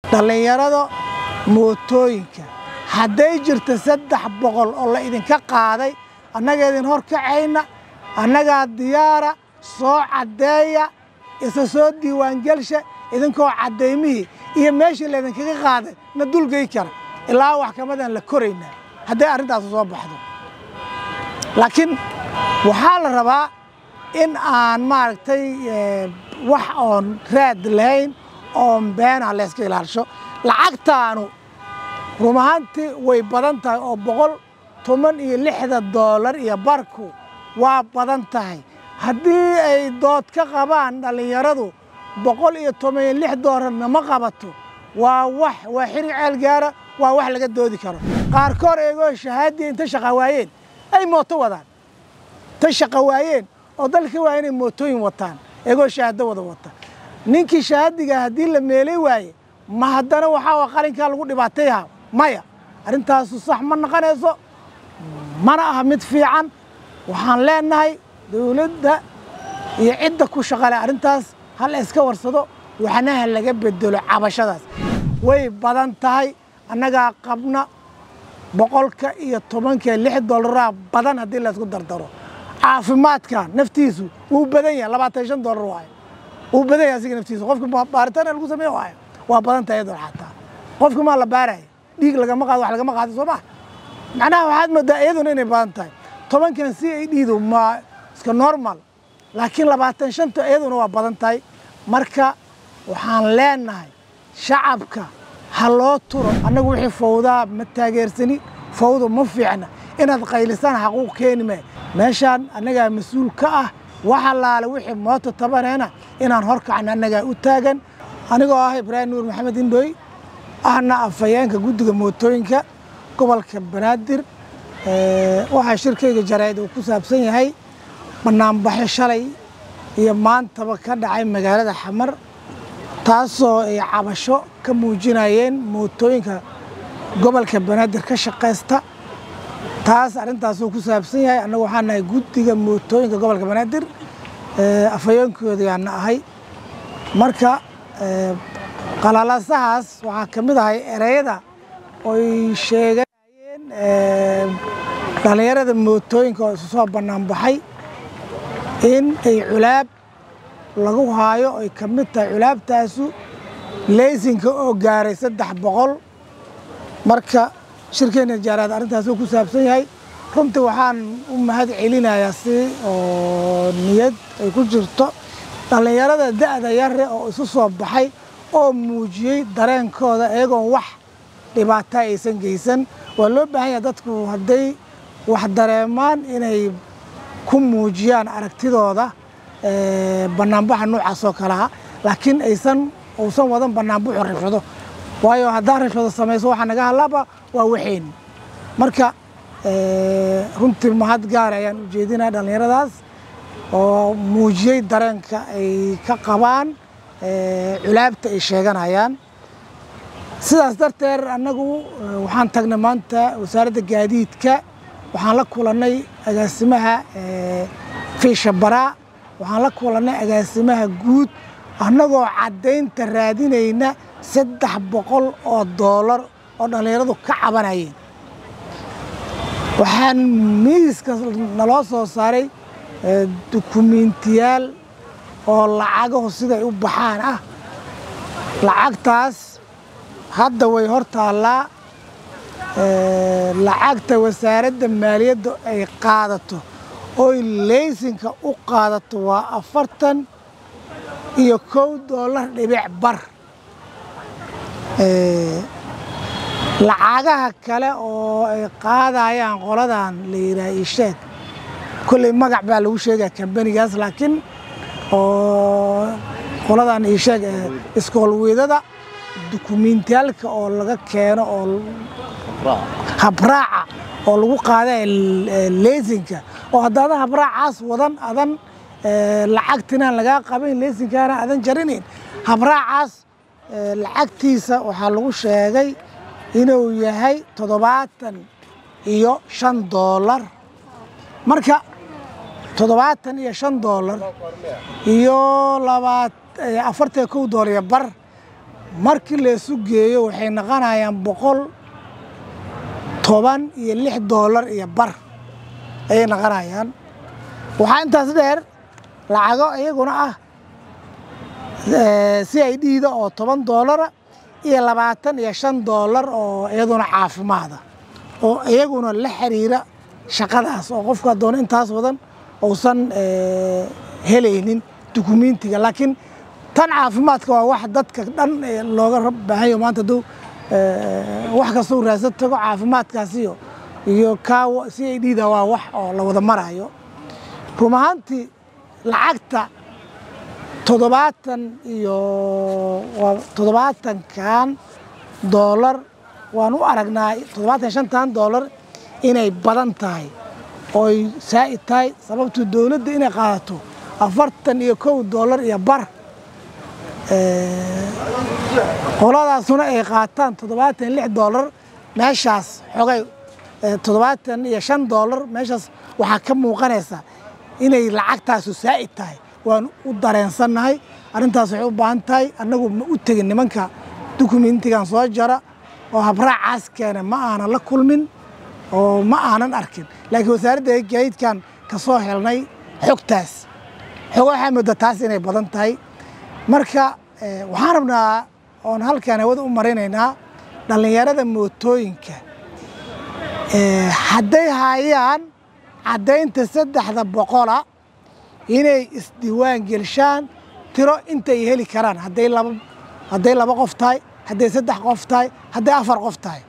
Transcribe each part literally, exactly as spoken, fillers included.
dhalinyarada mootooyinka hadday jirto saddex boqol oo la idinka qaaday annaga idin hor kacayna annagaa diyaara soo caddeeya isa soo diiwaangelsha idinkoo caddaymihii iyo meeshii laydinkaga qaaday na dulgay kara ilaa wax kamadan la koraynaa hadday arrintaas soo baxdo laakiin waxaa la rabaa in aan maaragtay wax oon raad lahayn oon beena la iska ilaalisho lacagtaanu run ahaantii way badan tahay oo boqol toban iyo lixda doolar iyo barku waa badan tahay haddii ay dood ka qabaan dhalinyaradu boqol iyo toban iyo lix doolarna ma qabato waa wax waa xiri ceel gaara waa wax laga doodi karo qaarkood eegoo shahaadii inta shaqa waayeen ay mooto wadaan ta shaqa waayeen oo dalka waa inay mootooyin wataan eegoo shahaado wada wata ninkii shahaadiga haddii la meelay waaye ma haddana waxaa waa qalinkaa lagu dhibaatayha maya arrintaasu sax ma noqonayso mana aha mid fiican waxaan leenahay dawladda iyo cidda ku shaqale arrintaas hal iska warsado waxnaha laga bedelo cabashadaas way badan tahay annagaa qabna boqolka iyo tobanka lix doolar badan haddii la isku dardaro caafimaadka naftiisu wuu badan yahay labaatan iyo shan doolar waaye wuu badan yahay asiga naftiisu qofka baaritaan lagu sameeyo waaye waa badan tahay iyadoo xataa qofka ma la baarayo dhiig lagama qaado wax lagama qaado soo ma macnaha waxaad moodaa iyaduna inay badan tahay tobankan si ay dhiido ma iska normal laakiin labaatan shanta iyaduna waa badan tahay marka waxaan leenahay shacabka ha loo turo annagu wixii fawdaa ma taageersani fawdu ma fiicna inaad qaylisaan xaquuq keeni mee meeshaan annagaa mas-uul ka ah waxa laale wixii mooto tabaneena inaan horkacna annagaa u taagan anigoo ah Ibraahim Nuur Maxamed Indhooy ahna afayeenka guddiga mootooyinka gobolka Banaadir waxaa shirkeyga jaraa'id uu ku saabsan yahay banaanbaxyo shalay iyo maantaba ka dhacay magaalada Xamar taasoo ay cabasho ka muujinayeen mootooyinka gobolka Banaadir ka shaqeysta taas arrintaas uu ku saabsan yahay annagu waxaan nahay guddiga mootooyinka gobolka Banaadir afayeenkooda aan ahay marka qalalasahaas waxaa ka mid ahay ereyada oy sheegayeen dhalinyarada mootooyinka oo isu soo banaanbaxay in ay culaab lagu haayo ay ka mid tahay culaabtaasu leysinka oo gaaray saddex boqol marka shirkeena jaaraad arrintaas uu ku saabsan yahay runtii waxaan u mahad celinayaa si oo niyad ay ku jirto dhalinyarada da'da yare oo isu soo baxay oo muujiyey dareenkooda iyagoon wax dhibaato aysan geysan waa loo baahan yahay dadku hadday wax dareemaan inay ku muujiyaan aragtidooda banaanbaxa noocaas oo kale ah laakiin aysan uusan wadan banaanbaxu rabshado waayo haddaan rabshado samayso waxa naga halaaba waa waxeen marka runtii mahad gaar ayaan u jeedinaa dhalinyaradaas oo muujiyey dareenka ay ka qabaan culaabta ay sheeganayaan sidaas darteed annagu waxaan tagnay maanta wasaaradda gaadiidka waxaan la kulannay agaasimaha fiisha baraa waxaan la kulannay agaasimaha guud annagoo caddaynta raadinayna saddex boqol oo doolar oo dhalinyaradu ka cabanayeen waxaan miiska naloo soo saaray dukumiintiyaal oo lacagahu siday u baxaan ah lacagtaas hadda way hor taallaa lacagta wasaaradda maaliyadda ay qaadato oy leysinka u qaadato waa afartan iyo kow doolar dhibic bar lacagaha kale oo ay qaadayaan qoladan la yidhaha isheeg kulley magac baa lagu sheegaa kambanigaas laakiin oo qoladan isheeg iskoolweydada dukumiintiyaalka oo laga keeno oo habraaca oo lagu qaada leysinka oo haddana habraacaas wadan adan lacagtinaan lagaa qabayn leysinkaana adan jarinayn habraacaas lacagtiisa waxaa lagu sheegay inuu yahay toddobaatan iyo shan doolar marka toddobaatan iyo shan doolar iyo labaad afartan kow doolar bar markii la isu geeyo waxay noqonayaan boqol toban iyo lix doolar iyo bar ayay noqonayaan. waxaa intaas dheer lacago iyaguna ah C I D da oo toban doolara iyo labaatan iyo shan doolar oo iyaduna caafimaada oo iyaguna la xiriira shaqadaas oo qofka doon intaas wadan uusan helaynin dukumiintiga. laakiin tan caafimaadka waa wax dadka dhan looga baahan yahay maanta duu wax kasta uu raasad tago caafimaadkaasi iyo kaawo C I D da waa wax oo la wada marayo. run ahaantii lacagta toddobaatan iyo toddobaatan kan doolar waan u aragnaa toddobaatan iyo shan tan doolar inay badan tahay oo ay saa'id tahay sababtu dawladda inay qaadato afartan iyo kow doolar iyo bar qoladaasuna ay qaataan toddobaatan iyo lix doolar meeshaas xogay toddobaatan iyo shan doolar meeshaas waxaa ka muuqanaysa inay lacagtaasu saa'id tahay. waan u dareensannahay arrintaas waxay u baahan tahay annagu ma u tegin nimanka dukumiintigan soo jara oo habraacaas keena ma aanan la kulmin oo ma aanan arkin laakiin wasaaradda gaadiidkan ka soo helnay xogtaas xog waxaa muddo taas inay badan tahay. marka waxaan rabnaa oon halkan hawada u marinaynaa dhallinyarada mootooyinka hadday hayaan caddaynta saddexda boqola inay isdiiwaan gelshaan tiro intay heli karaan hadday laba hadday laba qof tahay hadday saddex qof tahay hadday afar qof tahay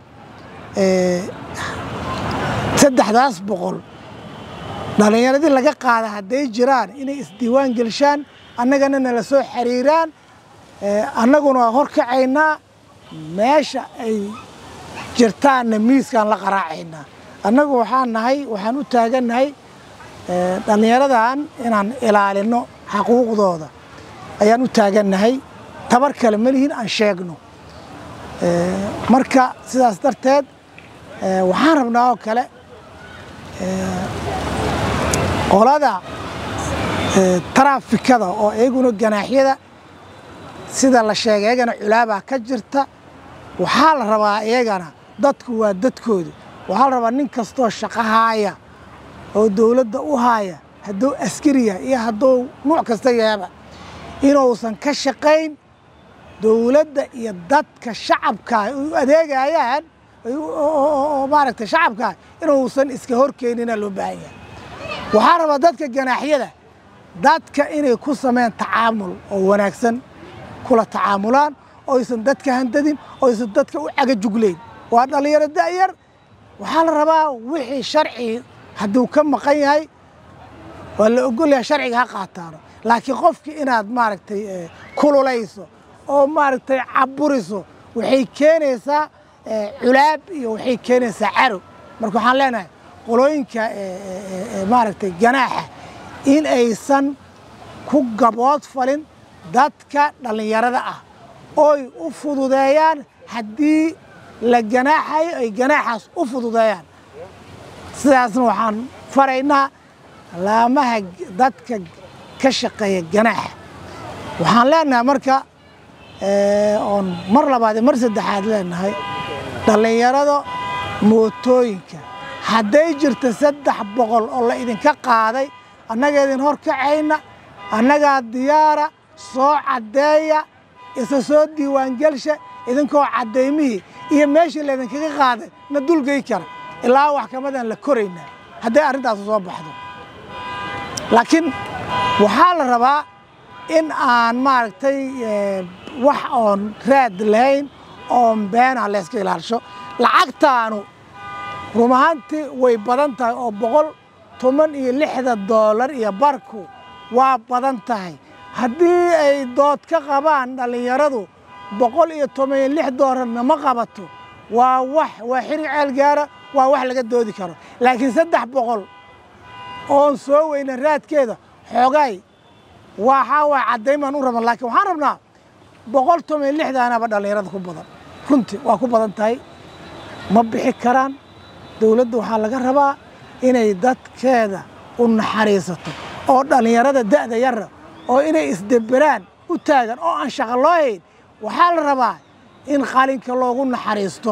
saddexdaas boqol dhallinyaradii laga qaada hadday jiraan inay isdiiwaan gelshaan annagana nala soo xiriiraan annaguna waa horkacaynaa meesha ay jirtaanna miiskaan la qaraacaynaa. annagu waxaan nahay waxaan u taagannahay dhallinyaradan inaan ilaalino xaquuqdooda ayaan u taagannahay tabar kale ma lihin aan sheegno. marka sidaas darteed waxaan rabnaa oo kale qolada taraafikada oo iyaguna ganaaxyada sida la sheegay iyagana culaabaa ka jirta. waxaa la rabaa iyagana dadku waa dadkooda waxaa la rabaa nin kastoo shaqo haaya oo dawladda u haaya hadduu askari yahay iyo hadduu nuuc kasta yahaba inuusan ka shaqayn dawladda iyo dadka shacabka u adeegayaan oo maaragtay shacabka inuusan iska horkeenina loo baahan yahay. waxaa rabaa dadka ganaaxyada dadka inay ku sameeyaan tacaamul oo wanaagsan kula tacaamulaan oo aysan dadka handadin oo aysan dadka u cagajugleyn. waa dhalinyaro da'yar waxaa la rabaa wixii sharci hadduu ka maqan yahay waa la ogol yahay sharciga ha qaataano laakiin qofkii inaad maaragtay kululayso oo maaragtay caburiso waxay keenaysaa culaab iyo waxay keenaysaa caro. marka waxaan leenahay qolooyinka maaragtay ganaaxa in aysan ku gabood falin dadka dhallinyarada ah ooy u fududeeyaan haddii la ganaaxayo ay ganaaxaas u fududeeyaan. sidaasna waxaan faraynaa laamaha dadka ka shaqeeya ganaaxa. waxaan leenahay marka oon mar labaad iyo mar saddexaad leenahay dhallinyarada mootooyinka hadday jirto saddex boqol oo la idinka qaaday annaga idin horkacayna annagaa diyaara soo caddeeya isa soo diiwaangelsha idinkoo caddaymihii iyo meeshii laydinkaga qaaday na dulgey kara ilaa wax kamadan la koraynaa hadday arrintaas soo baxdo. laakiin waxaa la rabaa in aan maaragtay wax oon raad lahayn oon beena layska ilaalisho. lacagtaanu run ahaantii way badan tahay oo boqol toban iyo lixda doolar iyo barku waa badan tahay. haddii ay dood ka qabaan dhallinyaradu boqol iyo toban iyo lix doolarna ma qabato waa wax waa xiri ceel gaara waa wax laga doodi karo. laakiin saddex boqol oon soo weyna raadkeeda xoogay waxaa waa caddaymaan u rabna laakiin waxaan rabnaa boqol toban iyo lixdaanaba dhallinyarada ku badan runtii waa ku badan tahay ma bixi karaan. dawladda waxaa laga rabaa inay dadkeeda u naxariisato oo dhallinyarada da'da yarra oo inay isdeberaan u taagan oo aan shaqo loo hayn waxaa la rabaa in qalinka loogu naxariisto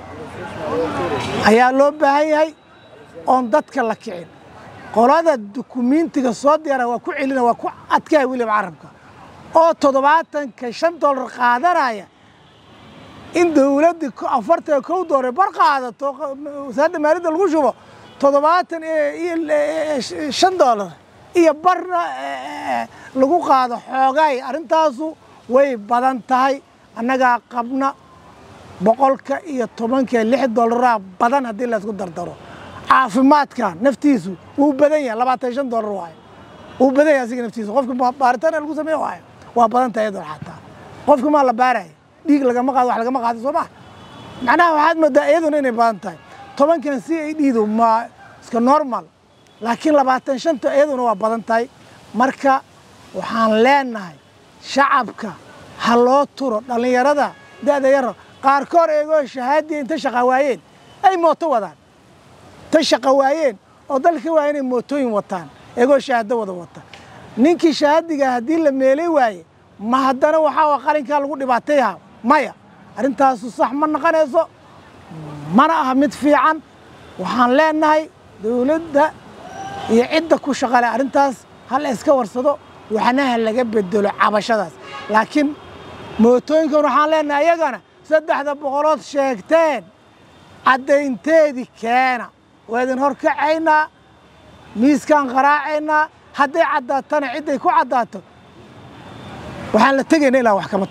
ayaa loo baahan yahay oon dadka la kicin qolada dukumiintiga soo diyaara waa ku celina waa ku adkaay weliba carabka oo toddobaatanka shan dollar qaadanaya in dawladda afartan kow dollar bar qaadato wasaaradda maaliyadda lagu shubo toddobaatan iyo shan dollar iyo barna lagu qaado xoogay arrintaasu way badan tahay annagaa qabna boqolka iyo tobanka lix dollaraa badan haddii la isku dardaro caafimaadka naftiisu wuu badan yahay labaatan shan dollar waayo wuu badan yahay asiga naftiisu qofka baaritaan lagu sameeyo waayo waa badan tahay iyadoo xataa qofka maa la baaraya dhiig lagama qaado wax lagama qaado soo maa macnaha waxaad moodaa iyaduna inay badan tahay tobankan si ay dhiidu ma iska normal laakiin labaatan shanta iyaduna waa badan tahay marka waxaan leenahay shacabka ha loo turo dhallinyarada da'da yar qaarkood eegoo shahaadiya inta shaqa waayeen ay mooto wadaan ta shaqa waayeen oo dalka waa inay mootooyin wataan eegoo shahaado wada wata ninkii shahaadiga haddii la meelay waaye ma haddana waxaa waa qalinkaa lagu dhibaateeyaha maya arrintaasu sax ma noqonayso mana aha mid fiican waxaan leenahay dawladda iyo cidda ku shaqale arrintaas hal iska warsado waxnaha laga bedelo cabashadaas laakiin mootooyinkan waxaan leenahay iyagana saddexda boqolood sheegteen caddaynteedii keena waa idin hor kacaynaa miiskaan qaraacaynaa hadday caddaatana cidday ku caddaato waxaan la tegaynaa ilaa waxkamad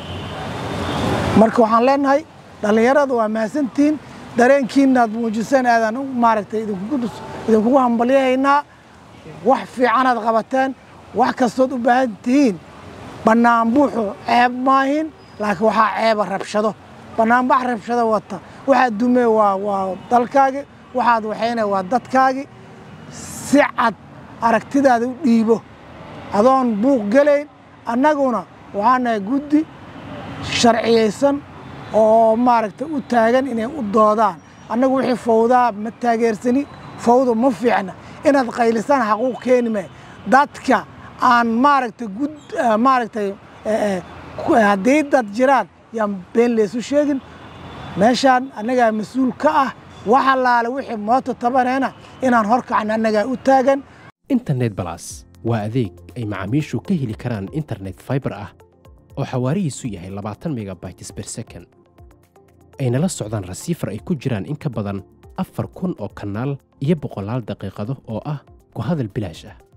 marka waxaan leenahay dhallinyarada waa mahadsantihiin dareenkiina aad muujiseen aadaan maaragtay idinkugu hambalyahaynaa wax fiicanaad qabateen wax kastood u baahan tihiin bannaanbuuxu ceeb maahin laakiin waxaa ceeba rabshado bannaanbax rabshado wata waxaad dumee waa waa dalkaagi waxaad waxayna waa dadkaagi si cad aragtidaada u dhiibo adoon buuq gelayn annaguna waxaan nahay guddi sharciyaysan oo maaragtay u taagan inay u doodaan annagu wixii fawdaa ma taageersani fawda ma fiicna inaad qaylisaan xaquuq keeni maayo dadka aan maaragtay gud maaragtay haddii dad jiraan yaan been laysu sheegin meeshaan annagaa mas-uul ka ah wax allaale wixii mooto tabaneena inaan horkacna annagaa u taagan internet balas waa adeeg ay macaamiishu ka heli karaan internet fiber ah oo xawaarihiisu yahay labaatan megabytes per second ayna la socdaan rasiifar ay ku jiraan in ka badan afar kun oo kanaal iyo boqolaal daqiiqado oo ah ku hadal bilaash ah